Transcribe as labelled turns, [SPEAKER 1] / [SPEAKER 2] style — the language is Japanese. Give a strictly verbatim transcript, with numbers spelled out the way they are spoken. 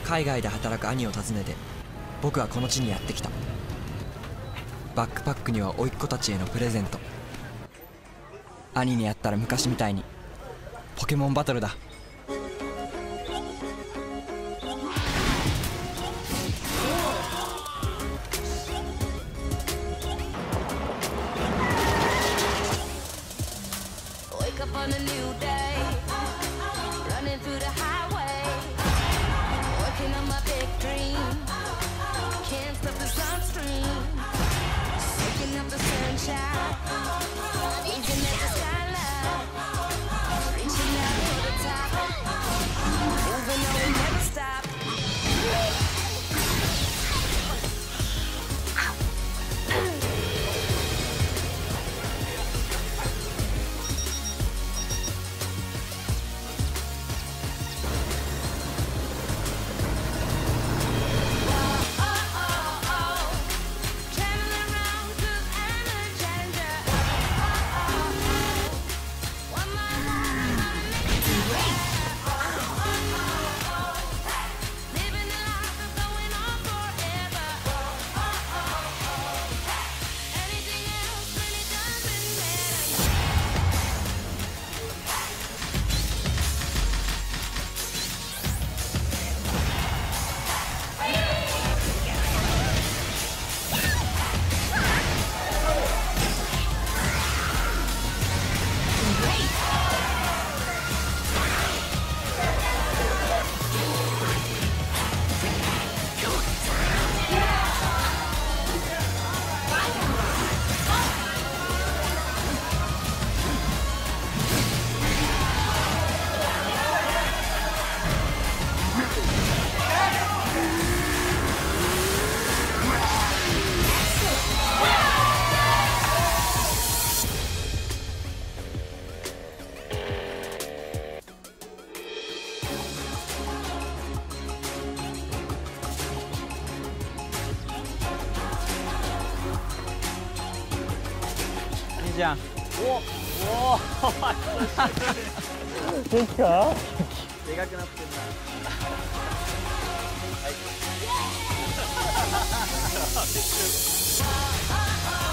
[SPEAKER 1] 海外で働く兄を訪ねて僕はこの地にやってきた。バックパックには甥っ子たちへのプレゼント。兄に会ったら昔みたいにポケモンバトルだ。
[SPEAKER 2] じゃん。おおできた？でかくなってんな。はい。